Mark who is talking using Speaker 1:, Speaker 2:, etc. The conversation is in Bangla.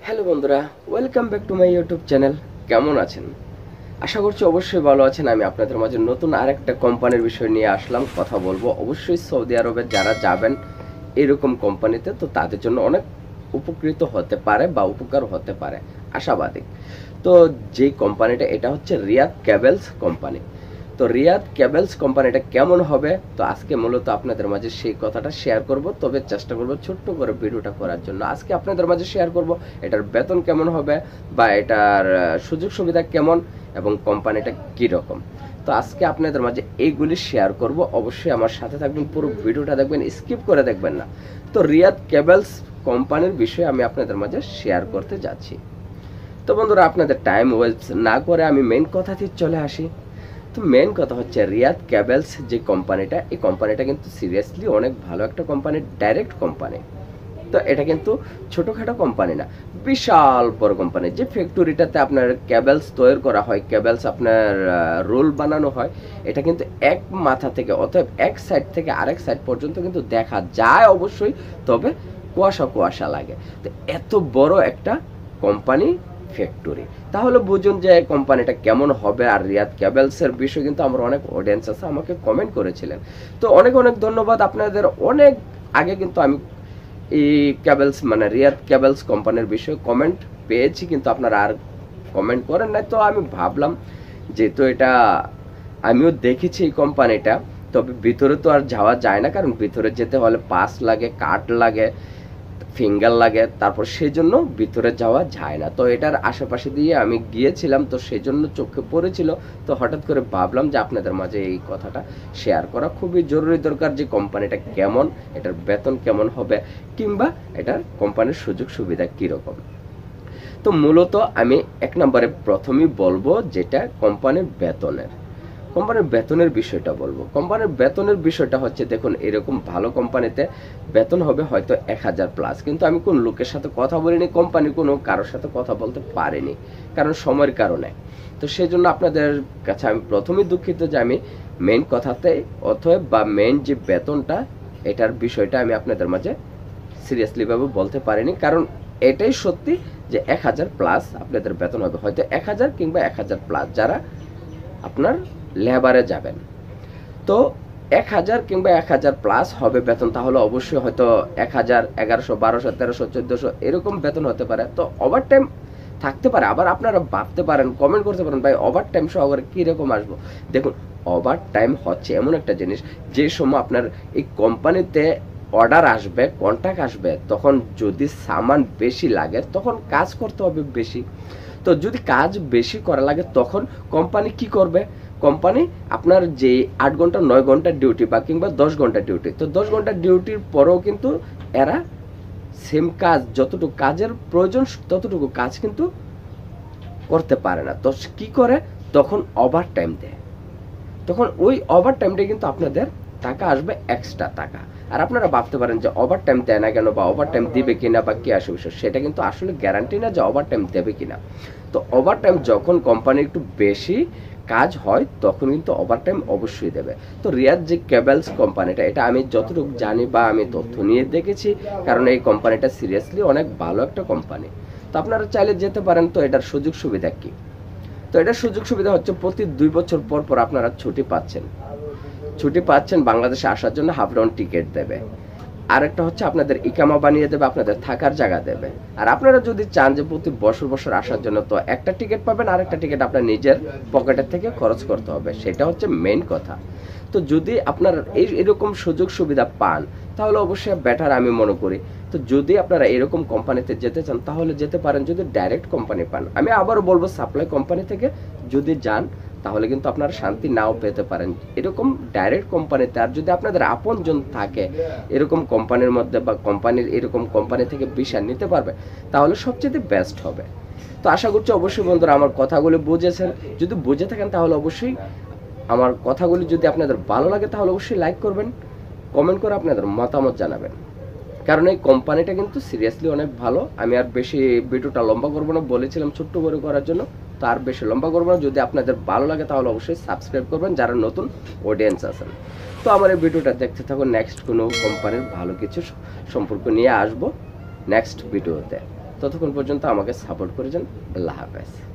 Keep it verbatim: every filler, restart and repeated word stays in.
Speaker 1: হ্যালো বন্ধুরা, welcome back to my YouTube channel. কেমন আছেন? আশা করছি অবশ্যই ভালো আছেন। আমি আপনাদের মাঝে নতুন আরেকটা কোম্পানির বিষয় নিয়ে আসলাম, কথা বলবো। অবশ্যই সৌদি আরবে যারা যাবেন এরকম কোম্পানিতে, তো তাদের জন্য অনেক উপকৃত হতে পারে বা উপকার হতে পারে, আশাবাদী। তো যেই কোম্পানিটা, এটা হচ্ছে রিয়াদ কেবলস কোম্পানি। তো রিয়াদ কেবলস কোম্পানিটা কেমন হবে, তো আজকে মূলত আপনাদের মাঝে সেই কথাটা শেয়ার করব। তবে চেষ্টা করব ছোট্ট করে ভিডিওটা করার জন্য। আজকে আপনাদের মাঝে শেয়ার করব এটার বেতন কেমন হবে বা এটার সুযোগ সুবিধা কেমন এবং কোম্পানিটা কি রকম। তো আজকে আপনাদের মাঝে এইগুলি শেয়ার করব। অবশ্যই আমার সাথে থাকবেন, পুরো ভিডিওটা দেখবেন, স্কিপ করে দেখবেন না। তো রিয়াদ কেবলস কোম্পানির বিষয়ে আমি আপনাদের মাঝে শেয়ার করতে যাচ্ছি। তো বন্ধুরা, আপনাদের টাইম ওয়েস্ট না করে আমি মেইন কথাতে চলে আসি। তো মেন কথা হচ্ছে রিয়াদ কেবলস যে কোম্পানিটা, এই কোম্পানিটা কিন্তু সিরিয়াসলি অনেক ভালো একটা কোম্পানি, ডাইরেক্ট কোম্পানি। তো এটা কিন্তু ছোটোখাটো কোম্পানি না, বিশাল বড় কোম্পানি। যে ফ্যাক্টরিটাতে আপনার কেবলস তৈরি করা হয়, কেবলস আপনার রোল বানানো হয়, এটা কিন্তু এক মাথা থেকে অতএব এক সাইড থেকে আরেক সাইড পর্যন্ত কিন্তু দেখা যায় অবশ্যই, তবে কুয়াশা কুয়াশা লাগে। তো এত বড় একটা কোম্পানি, ফ্যাক্টরি, তাহলে বুঝুন যে কোম্পানিটা কেমন হবে। আর রিয়াদ কেবলসের বিষয়ে কিন্তু আমার অনেক অডিয়েন্স আছে, আমাকে কমেন্ট করেছিলেন। তো অনেক অনেক ধন্যবাদ আপনাদের। অনেক আগে কিন্তু আমি এই কেবলস মানে রিয়াদ কেবলস কোম্পানির বিষয়ে কমেন্ট পেয়েছি, কিন্তু আপনারা আর কমেন্ট করেন নাই। তো আমি ভাবলাম যেহেতু এটা আমিও দেখেছি এই কোম্পানিটা, তবে ভিতরে তো আর যাওয়া যায় না, কারণ ভিতরে যেতে হলে পাস লাগে, কার্ড লাগে, ফিঙ্গার লাগে, তারপর সেই জন্য ভিতরে যাওয়া যায় না। তো এটার আশেপাশে দিয়ে আমি গিয়েছিলাম, তো সেই জন্য চোখে পড়েছিল। তো হঠাৎ করে ভাবলাম যে আপনাদের মাঝে এই কথাটা শেয়ার করা খুবই জরুরি দরকার, যে কোম্পানিটা কেমন, এটার বেতন কেমন হবে, কিংবা এটার কোম্পানির সুযোগ সুবিধা কীরকম। তো মূলত আমি এক নম্বরে প্রথমেই বলবো যেটা কোম্পানির বেতনের কোম্পানির বেতনের বিষয়টা বলবো। কোম্পানির বেতনের বিষয়টা হচ্ছে, দেখুন, এরকম ভালো কোম্পানিতে বেতন হবে হয়তো এক হাজার প্লাস, কিন্তু আমি কোন লোকের সাথে কথা বলিনি, কোম্পানি কোনো কারোর সাথে কথা বলতে পারিনি, কারণ সময়ের কারণে। তো সেই জন্য আপনাদের কাছে আমি প্রথমেই দুঃখিত যে আমি মেন কথাতে অথবা বা মেন যে বেতনটা, এটার বিষয়টা আমি আপনাদের মাঝে সিরিয়াসলি ভাবে বলতে পারিনি, কারণ এটাই সত্যি যে এক হাজার প্লাস আপনাদের বেতন হবে, হয়তো এক হাজার কিংবা এক হাজার প্লাস যারা আপনার লেবারে যাবেন। তো এক হাজার কিংবা এক হাজার প্লাস হবে বেতন, তাহলে অবশ্যই হয়তো এক হাজার, এগারোশো, বারোশো, তেরোশো, চোদ্দোশো এরকম বেতন হতে পারে। তো ওভার টাইম থাকতে পারে। আবার আপনারা ভাবতে পারেন, কমেন্ট করতে পারেন, ভাই ওভার টাইম সহকারে কীরকম আসবো। দেখুন, ওভার টাইম হচ্ছে এমন একটা জিনিস, যে সময় আপনার এই কোম্পানিতে অর্ডার আসবে, কন্ট্রাক্ট আসবে, তখন যদি সামান বেশি লাগে তখন কাজ করতে হবে বেশি। তো যদি কাজ বেশি করা লাগে তখন কোম্পানি কি করবে, কোম্পানি আপনার যে আট ঘন্টা নয় ঘন্টা ডিউটি বা কিংবা দশ ঘন্টা ডিউটি, তো দশ ঘন্টা ডিউটির পরেও কিন্তু এরা সেম কাজ, যতটুকু কাজের প্রয়োজন ততটুকু কাজ কিন্তু করতে পারে না। তো কি করে, তখন ওভার টাইম দেয়। তখন ওই ওভার টাইমটা কিন্তু আপনাদের টাকা আসবে, এক্সট্রা টাকা। আর আপনারা ভাবতে পারেন যে ওভার টাইম দেয় না কেন, বা ওভার টাইম দিবে কিনা, বা কি আসে বিষয়, সেটা কিন্তু আসলে গ্যারান্টি না যে ওভার টাইম দেবে কিনা। তো ওভার টাইম যখন কোম্পানি একটু বেশি কাজ হয় তখন কিন্তু ওভার টাইম অবশ্যই দেবে। তো রিয়াদ যে কেবলস কোম্পানিটা, এটা আমি যতটুকু জানি বা আমি তথ্য নিয়ে দেখেছি, কারণ এই কোম্পানিটা সিরিয়াসলি অনেক ভালো একটা কোম্পানি। তো আপনারা চাইলে যেতে পারেন। তো এটার সুযোগ সুবিধা কি? তো এটার সুযোগ সুবিধা হচ্ছে, প্রতি দুই বছর পর পর আপনারা ছুটি পাচ্ছেন ছুটি পাচ্ছেন বাংলাদেশে আসার জন্য হাফ রাউন্ড টিকিট দেবে। আরেকটা হচ্ছে আপনাদের ইকামা বানিয়ে দেবে, আপনাদের থাকার জায়গা দেবে। আর আপনারা যদি চান যে প্রতি বছর বছর আসার জন্য, তো একটা টিকিট পাবেন, আরেকটা টিকিট আপনার নিজের পকেটের থেকে খরচ করতে হবে, সেটা হচ্ছে মেইন কথা। তো যদি আপনার এই এরকম সুযোগ সুবিধা পান তাহলে অবশ্যই বেটার আমি মনে করি। তো যদি আপনারা এরকম কোম্পানিতে যেতে চান তাহলে যেতে পারেন। যদি ডাইরেক্ট কোম্পানি পান, আমি আবারও বলবো সাপ্লাই কোম্পানি থেকে যদি যান তাহলে কিন্তু আপনারা শান্তি নাও পেতে পারেন এরকম ডাইরেক্ট কোম্পানিতে। আর যদি আপনাদের আপনজন থাকে এরকম কোম্পানির মধ্যে, বা কোম্পানির এরকম কোম্পানি থেকে ভিসা নিতে পারবে, তাহলে সবচেয়ে বেস্ট হবে। তো আশা করছি অবশ্যই বন্ধুরা আমার কথাগুলো বুঝেছেন। যদি বুঝে থাকেন তাহলে অবশ্যই আমার কথাগুলি যদি আপনাদের ভালো লাগে তাহলে অবশ্যই লাইক করবেন, কমেন্ট করে আপনাদের মতামত জানাবেন, কারণ এই কোম্পানিটা কিন্তু সিরিয়াসলি অনেক ভালো। আমি আর বেশি ভিডিওটা লম্বা করবো না, বলেছিলাম ছোট্ট করে করার জন্য, তো আর বেশি লম্বা করবো না। যদি আপনাদের ভালো লাগে তাহলে অবশ্যই সাবস্ক্রাইব করবেন যারা নতুন অডিয়েন্স আছেন। তো আমার এই ভিডিওটা দেখতে থাকুন, নেক্সট কোনো কোম্পানির ভালো কিছু সম্পর্ক নিয়ে আসবো নেক্সট ভিডিওতে। ততক্ষণ পর্যন্ত আমাকে সাপোর্ট করে যান। আল্লাহ হাফেজ।